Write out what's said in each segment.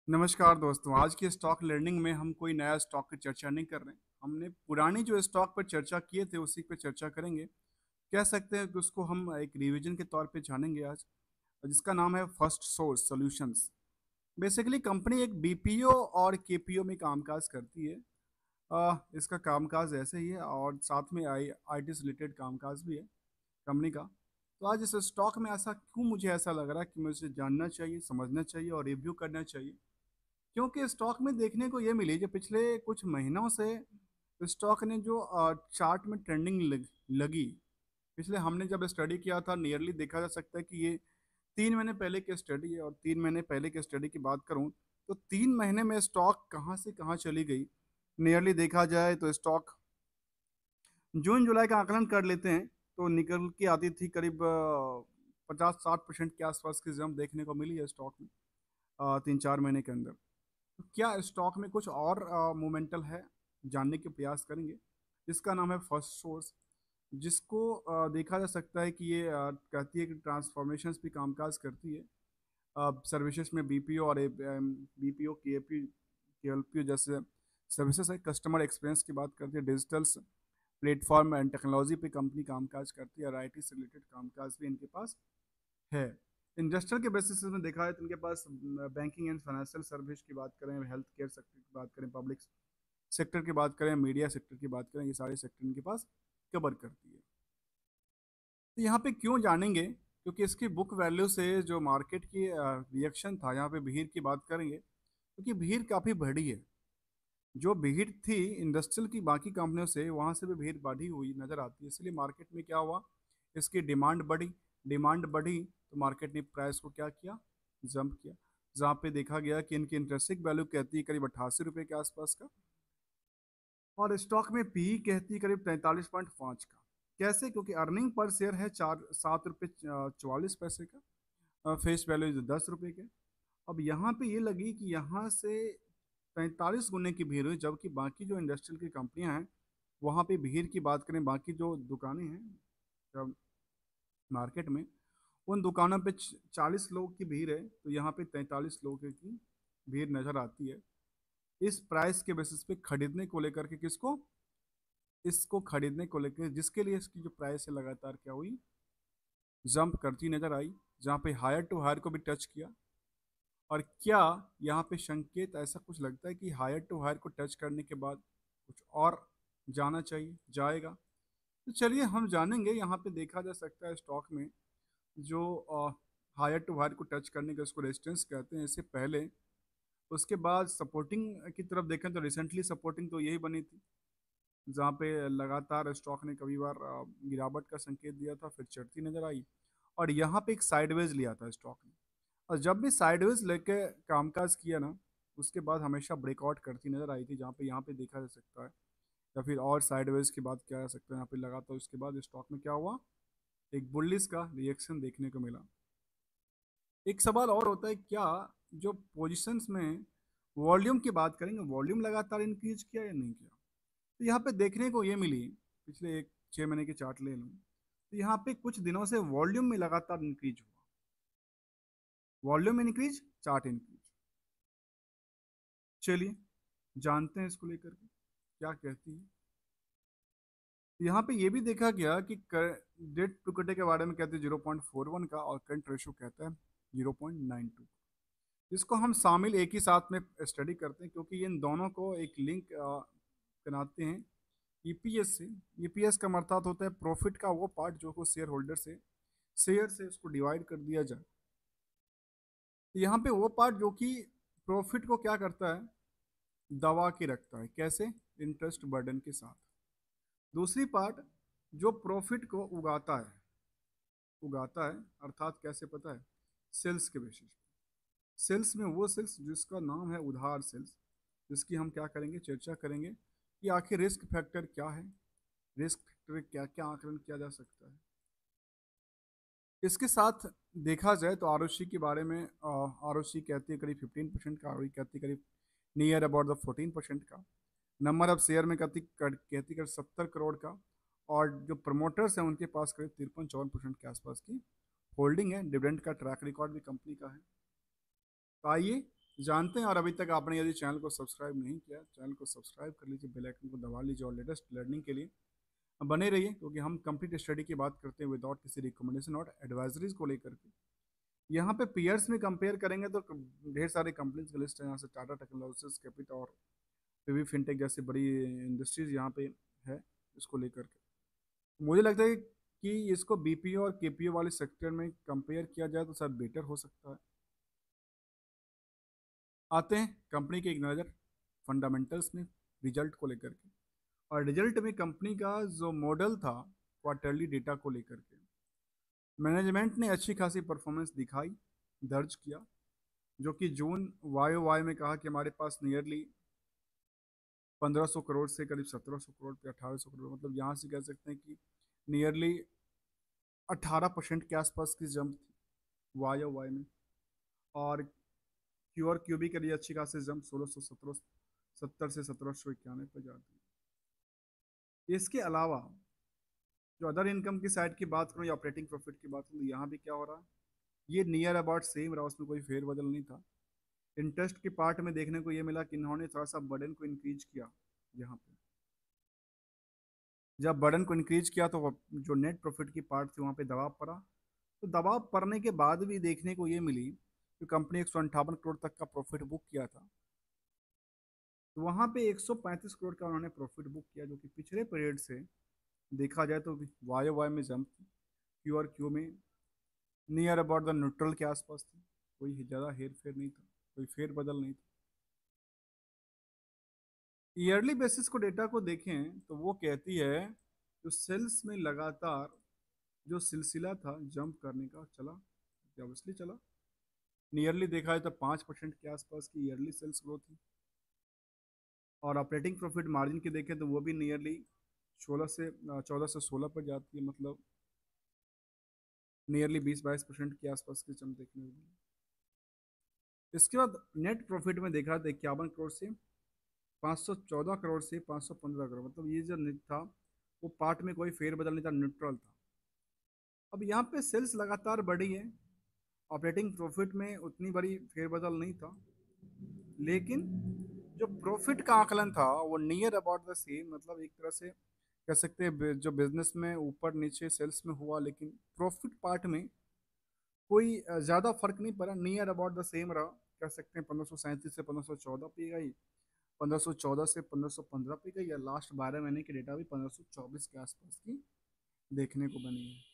नमस्कार दोस्तों। आज की स्टॉक लर्निंग में हम कोई नया स्टॉक की चर्चा नहीं कर रहे हैं। हमने पुरानी जो स्टॉक पर चर्चा किए थे उसी पे चर्चा करेंगे। कह सकते हैं कि उसको हम एक रिवीजन के तौर पे जानेंगे आज, जिसका नाम है first source solutions. Basically company एक बीपीओ और केपीओ में कामकाज करती है। इसका कामकाज ऐसे ही है और साथ में आईटी से रिलेटेड कामकाज भी है कंपनी का। तो आज इस स्टॉक में ऐसा क्यों, मुझे ऐसा लग रहा है कि मुझे जानना चाहिए, समझना चाहिए और रिव्यू करना चाहिए। क्योंकि स्टॉक में देखने को ये मिली जो पिछले कुछ महीनों से स्टॉक ने जो चार्ट में ट्रेंडिंग लगी। पिछले हमने जब स्टडी किया था, नियरली देखा जा सकता है कि ये 3 महीने पहले की स्टडी है। और 3 महीने पहले की स्टडी की बात करूं तो 3 महीने में स्टॉक कहां से कहां चली गई। नियरली देखा जाए तो स्टॉक जून जुलाई का आकलन कर लेते हैं तो निकल के आती थी करीब 50-60% के आसपास की जंप देखने को मिली है स्टॉक में 3-4 महीने के अंदर। तो क्या स्टॉक में कुछ और मोमेंटल है, जानने के प्रयास करेंगे। इसका नाम है फर्स्ट सोर्स, जिसको देखा जा सकता है कि ये कहती है कि ट्रांसफॉर्मेशंस भी कामकाज करती है सर्विसेज में। बीपीओ और बीपीओ केएलपीओ जैसे सर्विसेज है। कस्टमर एक्सपीरियंस की बात करती है, डिजिटल प्लेटफॉर्म एंड टेक्नोलॉजी पे कंपनी कामकाज करती है और आईटी से रिलेटेड कामकाज भी इनके पास है। इंडस्ट्रियल के बेसिस में देखा है तो इनके पास बैंकिंग एंड फाइनेंशियल सर्विस की बात करें, हेल्थ केयर सेक्टर की बात करें, पब्लिक सेक्टर की बात करें, मीडिया सेक्टर की बात करें, ये सारे सेक्टर इनके पास कवर करती है। तो यहाँ पे क्यों जानेंगे, क्योंकि इसकी बुक वैल्यू से जो मार्केट की रिएक्शन था, यहाँ पे भीड़ की बात करेंगे क्योंकि भीड़ काफ़ी बढ़ी है। जो भीड़ थी इंडस्ट्रियल की बाकी कंपनियों से, वहाँ से भी भीड़ बढ़ी हुई नजर आती है। इसलिए मार्केट में क्या हुआ, इसकी डिमांड बढ़ी। डिमांड बढ़ी तो मार्केट ने प्राइस को क्या किया, जंप किया। जहाँ पे देखा गया कि इनकी इंटरेस्टिक वैल्यू कहती है करीब 88 रुपये के आसपास का, और स्टॉक में पी कहती है करीब 43.5 का। कैसे, क्योंकि अर्निंग पर शेयर है 7 रुपये 44 पैसे का, फेस वैल्यू 10 रुपये के। अब यहाँ पे ये लगी कि यहाँ से 45 गुने की भीड़ हुई, जबकि बाकी जो इंडस्ट्रियल की कंपनियां हैं वहाँ पे भीड़ की बात करें, बाकी जो दुकानें हैं मार्केट में, उन दुकानों पे 40 लोग की भीड़ है, तो यहाँ पे 43 लोगों की भीड़ नजर आती है। इस प्राइस के बेसिस पे खरीदने को लेकर के, किसको, इसको खरीदने को लेकर, जिसके लिए इसकी जो प्राइस है लगातार क्या हुई, जंप करती नजर आई। जहाँ पे हायर टू हायर को भी टच किया। और क्या यहाँ पे संकेत ऐसा कुछ लगता है कि हायर टू हायर को टच करने के बाद कुछ और जाना चाहिए, जाएगा। तो चलिए हम जानेंगे। यहाँ पे देखा जा सकता है स्टॉक में जो हायर टू हायर को टच करने का उसको रेजिस्टेंस कहते हैं, इससे पहले उसके बाद सपोर्टिंग की तरफ देखें तो रिसेंटली सपोर्टिंग तो यही बनी थी, जहाँ पे लगातार स्टॉक ने कभी बार गिरावट का संकेत दिया था, फिर चढ़ती नजर आई। और यहाँ पे एक साइडवेज लिया था स्टॉक ने, और जब भी साइडवेज लेके कामकाज किया ना, उसके बाद हमेशा ब्रेकआउट करती नजर आई थी। जहाँ पे यहाँ पे देखा जा सकता है, या फिर और साइडवेज की बात किया जा सकता है, यहाँ पे लगा था। उसके बाद स्टॉक में क्या हुआ, एक बुलिश का रिएक्शन देखने को मिला। एक सवाल और होता है, क्या जो पोजिशंस में वॉल्यूम की बात करेंगे, वॉल्यूम लगातार इंक्रीज किया या नहीं किया। तो यहाँ पे देखने को ये मिली, पिछले एक 6 महीने के चार्ट ले लूँ तो यहाँ पे कुछ दिनों से वॉल्यूम में लगातार इंक्रीज हुआ। Volume increase, chart increase. चलिए जानते हैं इसको लेकर के क्या कहती है। तो यहाँ पे ये भी देखा गया कि डेट टू इक्विटी के बारे में कहते हैं 0.41 का, और करंट रेशो कहता है 0.92। इसको हम शामिल एक ही साथ में स्टडी करते हैं क्योंकि इन दोनों को एक लिंक बनाते हैं ईपीएस से। ईपीएस का अर्थात होता है प्रॉफिट का वो पार्ट जो को शेयर से उसको डिवाइड कर दिया जाए। तो यहाँ पे वो पार्ट जो कि प्रॉफिट को क्या करता है, दबा के रखता है। कैसे, इंटरेस्ट बर्डन के साथ। दूसरी पार्ट जो प्रॉफिट को उगाता है अर्थात कैसे पता है, सेल्स के बेसिस पे। सेल्स में वो सेल्स जिसका नाम है उधार सेल्स, जिसकी हम क्या करेंगे, चर्चा करेंगे कि आखिर रिस्क फैक्टर क्या है, रिस्क फैक्टर क्या क्या आकलन किया जा सकता है। इसके साथ देखा जाए तो आरओसी के बारे में, आरओसी कहती है करीब 15% का, आरओई कहती है करीब नियर अबाउट द 14% का। नंबर ऑफ शेयर में कहती कर 70 करोड़ का। और जो प्रमोटर्स हैं उनके पास करीब 53-54% के आसपास की होल्डिंग है। डिविडेंड का ट्रैक रिकॉर्ड भी कंपनी का है। तो आइए जानते हैं। और अभी तक आपने यदि चैनल को सब्सक्राइब नहीं किया, चैनल को सब्सक्राइब कर लीजिए, बेल आइकन को दबा लीजिए और लेटेस्ट लर्निंग के लिए बने रहिए, क्योंकि हम कंप्लीट स्टडी की बात करते हैं विदाउट किसी रिकमेंडेशन और एडवाइजरीज को लेकर के। यहाँ पे पीयर्स में कंपेयर करेंगे तो ढेर सारी कंपनीज की लिस्ट है। यहाँ से टाटा टेक्नोलॉजीज, कैपिटा और पीवी फिनटेक जैसी बड़ी इंडस्ट्रीज यहाँ पे है इसको लेकर के। मुझे लगता है कि इसको बीपीओ और केपीओ वाले सेक्टर में कंपेयर किया जाए तो शायद बेटर हो सकता है। आते हैं कंपनी की एक नज़र फंडामेंटल्स में, रिजल्ट को लेकर के। और रिजल्ट में कंपनी का जो मॉडल था क्वार्टरली डेटा को लेकर के, मैनेजमेंट ने अच्छी खासी परफॉर्मेंस दिखाई, दर्ज किया। जो कि जून वाई वाई में कहा कि हमारे पास नियरली 1500 करोड़ से करीब 1700 करोड़ पे 1800 करोड़, मतलब यहाँ से कह सकते हैं कि नियरली 18% के आसपास की जंप थी वाई वाई में। और क्यू और क्यू बी के लिए अच्छी खासी जंप 1670 से 1791 पे जाती है। इसके अलावा जो अदर इनकम की साइड की बात करूँ या ऑपरेटिंग प्रॉफिट की बात करूँ, तो यहाँ भी क्या हो रहा है, ये नियर अबाउट सेम रहा, उसमें कोई फेरबदल नहीं था। इंटरेस्ट के पार्ट में देखने को ये मिला कि इन्होंने थोड़ा सा बर्डन को इंक्रीज किया। यहाँ पे जब बर्डन को इंक्रीज किया तो जो नेट प्रॉफिट की पार्ट थी वहाँ पे दबाव पड़ा। तो दबाव पड़ने के बाद भी देखने को ये मिली कि कंपनी 158 करोड़ तक का प्रॉफिट बुक किया था। तो वहाँ पे 135 करोड़ का उन्होंने प्रॉफिट बुक किया, जो कि पिछले पीरियड से देखा जाए तो वाई वाई में जंप थी, क्यू और क्यू में नियर अबाउट द न्यूट्रल के आसपास थी। कोई ज़्यादा हेर फेर नहीं था, कोई फेर बदल नहीं था। ईयरली बेसिस को डेटा को देखें तो वो कहती है जो सेल्स में लगातार जो सिलसिला था जंप करने का चला, ऑब्वियसली चला। नियरली देखा जाए तो 5% के आसपास की ईयरली सेल्स ग्रोथ थी। और ऑपरेटिंग प्रॉफिट मार्जिन की देखें तो वो भी नियरली 14 से 16 पर जाती है, मतलब नियरली 20-22% के आसपास की जंप देखने को मिली। इसके बाद नेट प्रॉफिट में देखा तो 51 करोड़ से 514 करोड़ से 515 करोड़, मतलब ये जो नेट था वो पार्ट में कोई फेरबदल नहीं था, न्यूट्रल था। अब यहाँ पे सेल्स लगातार बढ़ी है, ऑपरेटिंग प्रॉफिट में उतनी बड़ी फेरबदल नहीं था, लेकिन जो प्रॉफिट का आकलन था वो नियर अबाउट द सेम, मतलब एक तरह से कह सकते हैं जो बिजनेस में ऊपर नीचे सेल्स में हुआ, लेकिन प्रॉफिट पार्ट में कोई ज़्यादा फर्क नहीं पड़ा, नियर अबाउट द सेम रहा। कह सकते हैं 1537 से 1514 पे गई, 1514 से 1515 पे गई, या लास्ट 12 महीने की डेटा भी 1524 के आसपास की देखने को बनी है।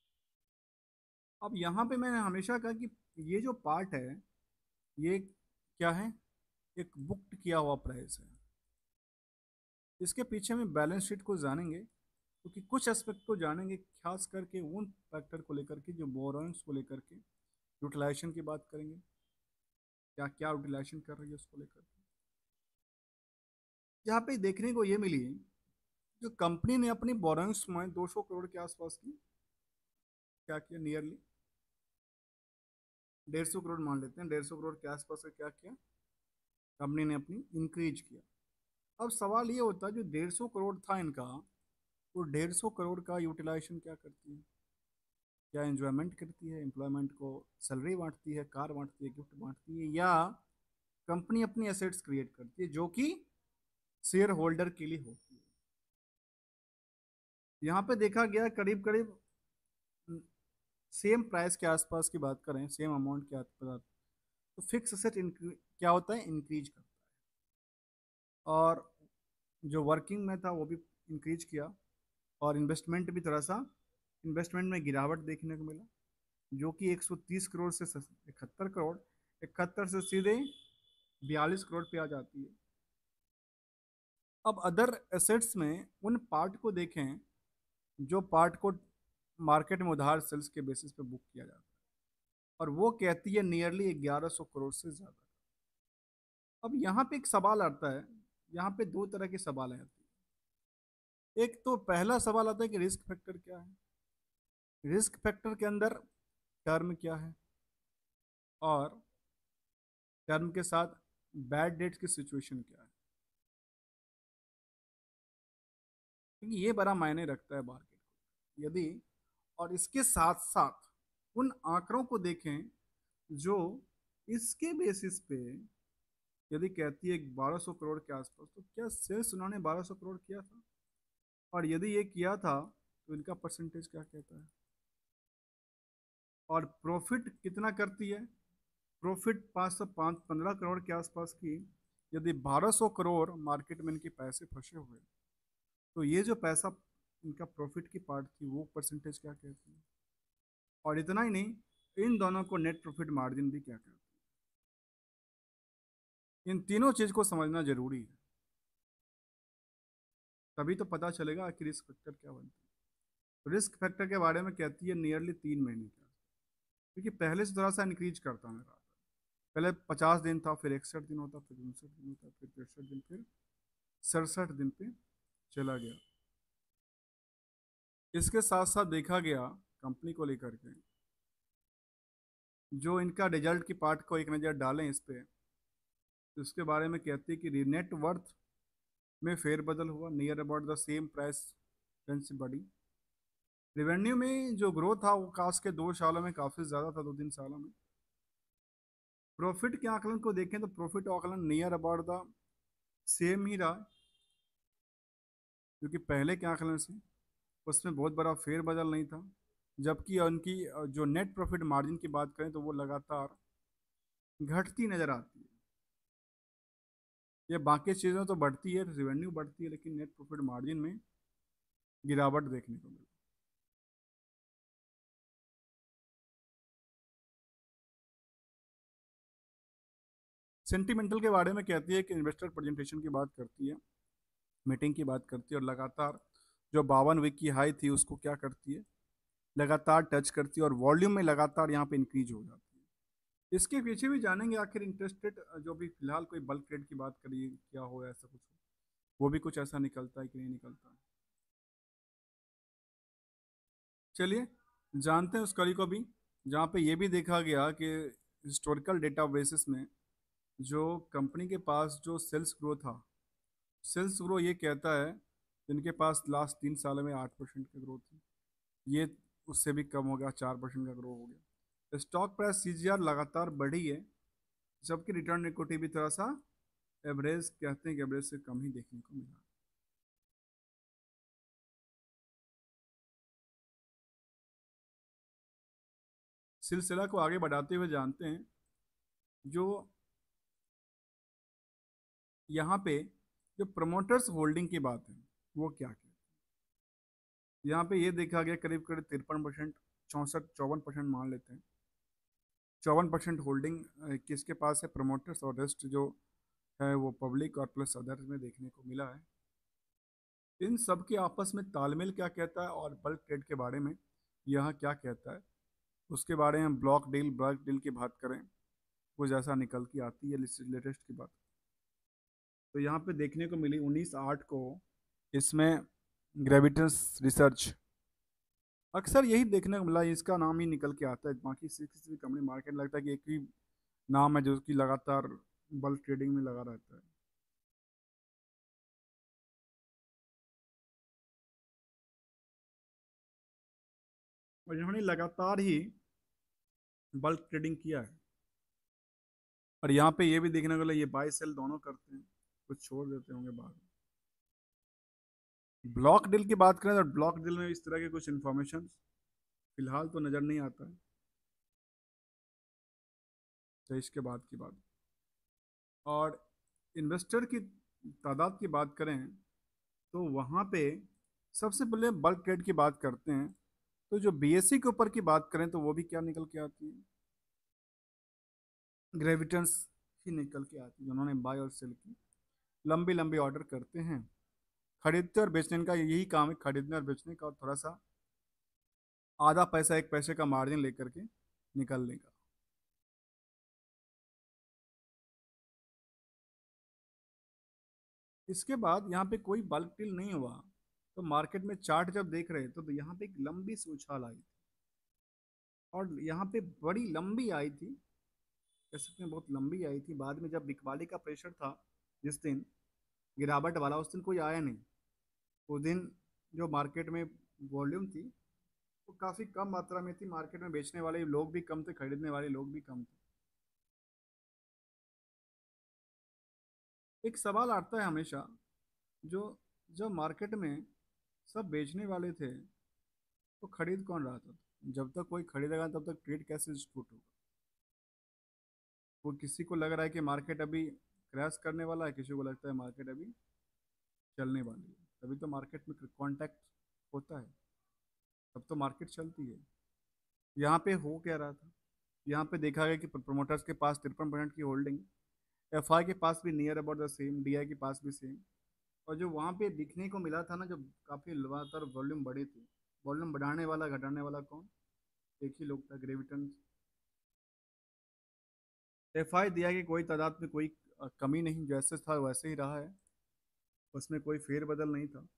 अब यहाँ पे मैंने हमेशा कहा कि ये जो पार्ट है ये क्या है, एक बुक्ड किया हुआ प्राइस है। इसके पीछे में बैलेंस शीट को जानेंगे, क्योंकि कुछ एस्पेक्ट को जानेंगे, खास करके उन फैक्टर को लेकर के जो बोरोइंग्स को लेकर के यूटिलाइजेशन की बात करेंगे, क्या क्या यूटिलाइजेशन कर रही है उसको लेकर के। यहाँ पे देखने को ये मिली जो कंपनी ने अपनी बोरोइंग्स में 200 करोड़ के आसपास की क्या किया, नियरली 150 करोड़ मान लेते हैं, 150 करोड़ के आसपास का क्या किया कंपनी ने अपनी इंक्रीज किया। अब सवाल ये होता है जो 150 करोड़ था इनका, वो 150 करोड़ का यूटिलाइजेशन क्या करती है, क्या एंजॉयमेंट करती है, एम्प्लॉयमेंट को सैलरी बांटती है, कार बांटती है, गिफ्ट बांटती है, या कंपनी अपनी एसेट्स क्रिएट करती है जो कि शेयर होल्डर के लिए होती है। यहाँ पे देखा गया करीब करीब सेम प्राइस के आसपास की बात करें, सेम अमाउंट के आसपास, तो फिक्स एसेट क्या होता है, इंक्रीज करता है। और जो वर्किंग में था वो भी इंक्रीज किया, और इन्वेस्टमेंट भी थोड़ा सा, इन्वेस्टमेंट में गिरावट देखने को मिला, जो कि 130 करोड़ से 71 करोड़, 71 से सीधे 42 करोड़ पे आ जाती है। अब अदर एसेट्स में उन पार्ट को देखें जो पार्ट को मार्केट में उधार सेल्स के बेसिस पे बुक किया जाता है, और वो कहती है नियरली 1100 करोड़ से ज़्यादा। अब यहाँ पे एक सवाल आता है, यहाँ पे दो तरह के सवाल आते हैं। एक तो पहला सवाल आता है कि रिस्क फैक्टर क्या है, रिस्क फैक्टर के अंदर टर्म क्या है, और टर्म के साथ बैड डेट की सिचुएशन क्या है, क्योंकि ये बड़ा मायने रखता है मार्केट को यदि। और इसके साथ साथ उन आंकड़ों को देखें जो इसके बेसिस पे यदि कहती है 1200 करोड़ के आसपास, तो क्या सेल्स उन्होंने 1200 करोड़ किया था? और यदि ये किया था तो इनका परसेंटेज क्या कहता है? और प्रॉफिट कितना करती है? प्रॉफिट 515 करोड़ के आसपास की। यदि 1200 करोड़ मार्केट में इनके पैसे फंसे हुए, तो ये जो पैसा इनका प्रॉफिट की पार्ट थी वो परसेंटेज क्या कहती है? और इतना ही नहीं, इन दोनों को नेट प्रॉफिट मार्जिन भी क्या कहते हैं? इन तीनों चीज को समझना जरूरी है, तभी तो पता चलेगा आखिर रिस्क फैक्टर क्या बनता है। रिस्क फैक्टर के बारे में कहती है नियरली 3 महीने का, क्योंकि पहले से थोड़ा सा इंक्रीज करता है। पहले 50 दिन था, फिर 61 दिन होता, फिर 59 दिन होता, फिर 63 दिन, फिर 67 दिन पे चला गया। इसके साथ साथ देखा गया कंपनी को लेकर के, जो इनका रिजल्ट की पार्ट को एक नज़र डालें इस पे, तो उसके बारे में कहती है कि नेट वर्थ में फेरबदल हुआ, near about the same price range से बढ़ी। रेवेन्यू में जो ग्रोथ था वो काश के 2 सालों में काफ़ी ज़्यादा था, 2-3 सालों में। प्रॉफिट के आकलन को देखें तो प्रॉफिट आकलन नियर अबाउट द सेम ही रहा, क्योंकि पहले के आकलन से उसमें बहुत बड़ा फेरबदल नहीं था। जबकि उनकी जो नेट प्रॉफिट मार्जिन की बात करें तो वो लगातार घटती नजर आती है। ये बाकी चीज़ों तो बढ़ती है, रेवेन्यू बढ़ती है, लेकिन नेट प्रॉफिट मार्जिन में गिरावट देखने को मिली। सेंटिमेंटल के बारे में कहती है कि इन्वेस्टर प्रेजेंटेशन की बात करती है, मीटिंग की बात करती है, और लगातार जो 52 वीक की हाई थी उसको क्या करती है, लगातार टच करती है, और वॉल्यूम में लगातार यहाँ पे इंक्रीज हो जाती है। इसके पीछे भी जानेंगे आखिर इंटरेस्ट रेट जो भी फिलहाल कोई बल्क ट्रेड की बात करिए क्या हो, ऐसा कुछ हो, वो भी कुछ ऐसा निकलता है कि नहीं निकलता है। चलिए जानते हैं उस कड़ी को भी, जहाँ पे ये भी देखा गया कि हिस्टोरिकल डेटा बेसिस में जो कंपनी के पास जो सेल्स ग्रो था, सेल्स ग्रो ये कहता है जिनके पास लास्ट 3 साल में 8% का ग्रोथ है, ये उससे भी कम हो गया, 4% का ग्रो हो गया। स्टॉक प्राइस सीजीआर लगातार बढ़ी है, जबकि रिटर्न इक्विटी भी थोड़ा सा एवरेज, कहते हैं कि एवरेज से कम ही देखने को मिला। सिलसिला को आगे बढ़ाते हुए जानते हैं जो यहाँ पे जो प्रमोटर्स होल्डिंग की बात है वो क्या क्या। यहाँ पे ये देखा गया करीब करीब 53%, 64 54% मान लेते हैं, 54% होल्डिंग किसके पास है, प्रमोटर्स, और रेस्ट जो है वो पब्लिक और प्लस अदर्स में देखने को मिला है। इन सब के आपस में तालमेल क्या कहता है और बल्क ट्रेड के बारे में यहाँ क्या कहता है, उसके बारे में ब्लॉक डील बल्क डील की बात करें, वो जैसा निकल के आती है लेटेस्ट की बात। तो यहाँ पे देखने को मिली 19/8 को, इसमें ग्रेविटेंस रिसर्च, अक्सर यही देखने को मिला, इसका नाम ही निकल के आता है, बाकी किसी भी कंपनी मार्केट लगता है कि एक ही नाम है जो कि लगातार बल्क ट्रेडिंग में लगा रहता है। और इन्होंने लगातार ही बल्क ट्रेडिंग किया है। और यहाँ पे ये भी देखने को मिला ये बाय सेल दोनों करते हैं, कुछ छोड़ देते होंगे बाद में। ब्लॉक डील की बात करें तो ब्लॉक डील में इस तरह के कुछ इन्फॉर्मेशन फिलहाल तो नज़र नहीं आता है। तो इसके बाद की बात, और इन्वेस्टर की तादाद की बात करें तो वहाँ पे सबसे पहले बल्क ट्रेड की बात करते हैं, तो जो बीएससी के ऊपर की बात करें तो वो भी क्या निकल के आती है, ग्रेविटेंस ही निकल के आती है, जिन्होंने बाय और सेल की लंबी लंबी ऑर्डर करते हैं। खरीदते और बेचने का यही काम है, खरीदने और बेचने का, और थोड़ा सा आधा पैसा 1 पैसे का मार्जिन लेकर के निकलने का। इसके बाद यहाँ पे कोई बल्क डील नहीं हुआ, तो मार्केट में चार्ट जब देख रहे थे तो यहाँ पे एक लंबी सी उछाल आई थी, और यहाँ पे बड़ी लंबी आई थी, कह सकते हैं बहुत लंबी आई थी। बाद में जब बिकवाली का प्रेशर था, जिस दिन गिरावट वाला, उस दिन कोई आया नहीं। उस दिन जो मार्केट में वॉल्यूम थी वो काफ़ी कम मात्रा में थी, मार्केट में बेचने वाले लोग भी कम थे, खरीदने वाले लोग भी कम थे। एक सवाल आता है हमेशा, जो जब मार्केट में सब बेचने वाले थे तो खरीद कौन रहा था? जब तक कोई खरीदेगा तब तक ट्रेड कैसे एग्जीक्यूट होगा? वो किसी को लग रहा है कि मार्केट अभी क्रैश करने वाला है, किसी को लगता है मार्केट अभी चलने वाली है, तभी तो मार्केट में कांटेक्ट होता है, तब तो मार्केट चलती है। यहाँ पे हो क्या रहा था? यहाँ पे देखा गया कि प्रोमोटर्स के पास 53% की होल्डिंग, एफआई के पास भी near about the same, DI के पास भी सेम। और जो वहाँ पे दिखने को मिला था ना, जब काफ़ी लगातार वॉल्यूम बढ़ी थी, वॉल्यूम बढ़ाने वाला घटाने वाला कौन? एक ही लोग था, ग्रेविटन। एफआई दिया कि कोई तादाद में कोई कमी नहीं, जैसे था वैसे ही रहा है, उसमें कोई फेरबदल नहीं था।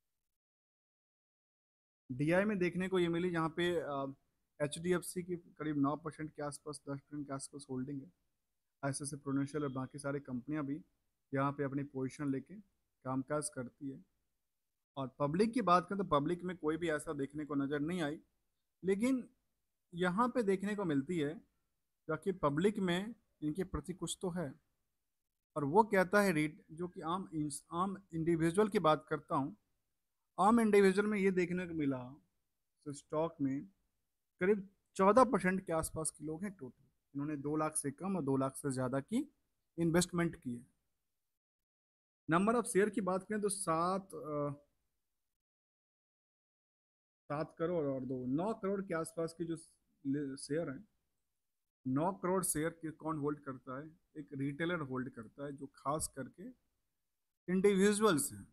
डीआई में देखने को ये मिली जहाँ पे एच डी एफ सी की करीब 9% के आसपास, 10% के आसपास होल्डिंग है। ऐसे ऐसे प्रोडेंशियल और बाकी सारी कंपनियां भी यहाँ पे अपनी पोजीशन लेके कामकाज करती है। और पब्लिक की बात करें तो पब्लिक में कोई भी ऐसा देखने को नज़र नहीं आई, लेकिन यहाँ पे देखने को मिलती है ताकि पब्लिक में इनके प्रति कुछ तो है। और वो कहता है रीड, जो कि आम इंडिविजुअल की बात करता हूँ, आम इंडिविजुअल में ये देखने को मिला तो स्टॉक में करीब 14% के आसपास के लोग हैं टोटल, इन्होंने 2 लाख से कम और 2 लाख से ज़्यादा की इन्वेस्टमेंट की है। नंबर ऑफ शेयर की बात करें तो 7 करोड़ और 9 करोड़ के आसपास की जो शेयर हैं, 9 करोड़ शेयर के कौन होल्ड करता है? एक रिटेलर होल्ड करता है, जो खास करके इंडिविजुअल्स हैं।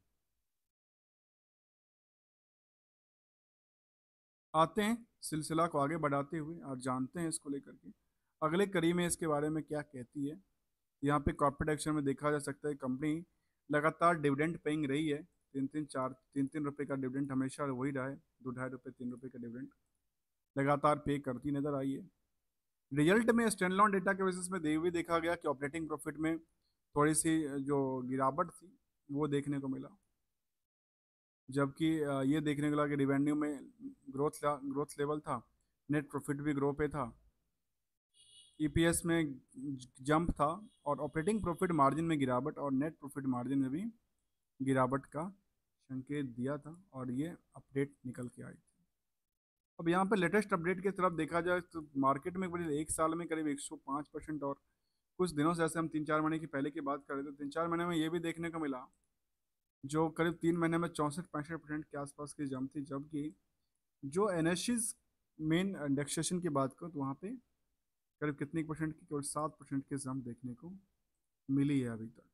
आते हैं सिलसिला को आगे बढ़ाते हुए और जानते हैं इसको लेकर के अगले कड़ी में इसके बारे में क्या कहती है। यहाँ पे कॉर्पोरेट एक्शन में देखा जा सकता है कंपनी लगातार डिविडेंड पेइंग रही है, 3-3 का डिविडेंड हमेशा वही रहा है, 2-2.5 रुपये 3 रुपये का डिविडेंड लगातार पे करती नजर आई है। रिजल्ट में स्टैंडअलोन डेटा के बेसिस में भी देखा गया कि ऑपरेटिंग प्रॉफिट में थोड़ी सी जो गिरावट थी वो देखने को मिला, जबकि ये देखने को लगा कि रिवेन्यू में ग्रोथ लेवल था, नेट प्रॉफिट भी ग्रो पे था, ईपीएस में जंप था, और ऑपरेटिंग प्रॉफिट मार्जिन में गिरावट और नेट प्रॉफिट मार्जिन में भी गिरावट का संकेत दिया था, और ये अपडेट निकल के आई थी। अब यहाँ पे लेटेस्ट अपडेट की तरफ देखा जाए तो मार्केट में करीब एक साल में करीब 105%, और कुछ दिनों से, ऐसे हम 3-4 महीने की पहले की बात करें तो 3-4 महीने में ये भी देखने को मिला, जो करीब 3 महीने में 64-65% के आसपास की जंप थी, जबकि जो एनएससीज मेन इंडेक्सेशन की बात करूँ तो वहाँ पे करीब कितनी परसेंट की, केवल 7% की जंप देखने को मिली है अभी तक।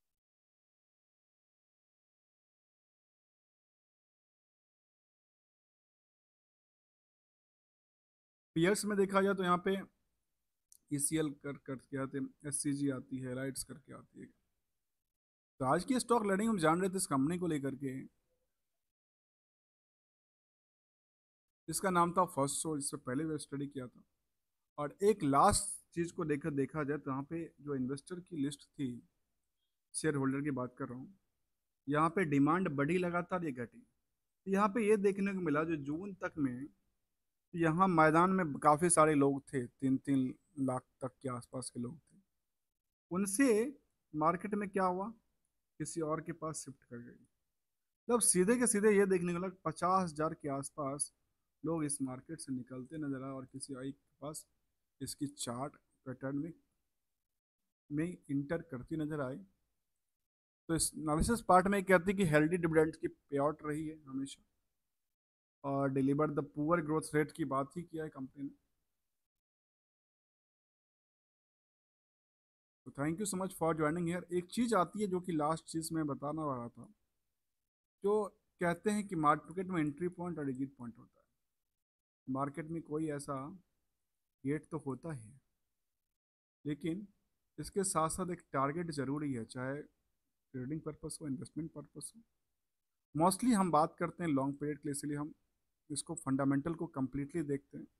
पीयर्स में देखा जाए तो यहाँ पे ईसीएल करके आते हैं, एससीजी आती है, राइट्स करके आती है। तो आज की स्टॉक लर्निंग हम जान रहे थे इस कंपनी को लेकर के, इसका नाम था फर्स्ट शो, इससे पहले भी स्टडी किया था। और एक लास्ट चीज को देखा जाए तो यहाँ पे जो इन्वेस्टर की लिस्ट थी, शेयर होल्डर की बात कर रहा हूँ, यहाँ पे डिमांड बढ़ी लगातार, ये घटी। यहाँ पे ये देखने को मिला जो जून तक में यहाँ मैदान में काफी सारे लोग थे, 3-3 लाख तक के आसपास के लोग थे, उनसे मार्केट में क्या हुआ, किसी और के पास शिफ्ट कर गई। तब सीधे के सीधे ये देखने को लगा 50,000 के आसपास लोग इस मार्केट से निकलते नजर आए, और किसी और के पास इसकी चार्ट पैटर्न में इंटर करती नजर आई। तो इस एनालिसिस पार्ट में कहती है कि हेल्दी डिविडेंड की पे आउट रही है हमेशा, और deliver the poor growth rate की बात ही किया है कंपनी ने। तो thank you so much for joining here. एक चीज़ आती है जो कि लास्ट चीज़ मैं बताना रहा था, जो कहते हैं कि मार्केट में एंट्री पॉइंट और एग्जिट पॉइंट होता है। मार्केट में कोई ऐसा गेट तो होता ही है, लेकिन इसके साथ साथ एक टारगेट जरूरी है, चाहे ट्रेडिंग पर्पस हो, इन्वेस्टमेंट पर्पस हो। मोस्टली हम बात करते हैं लॉन्ग पीरियड के लिए, इसलिए हम इसको फंडामेंटल को कम्प्लीटली देखते हैं।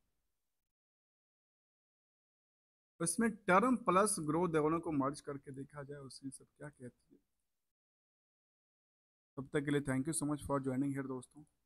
इसमें टर्म प्लस ग्रोथ दोनों को मर्ज करके देखा जाए, उसी सब क्या कहती है। तब तक के लिए thank you so much for joining here दोस्तों।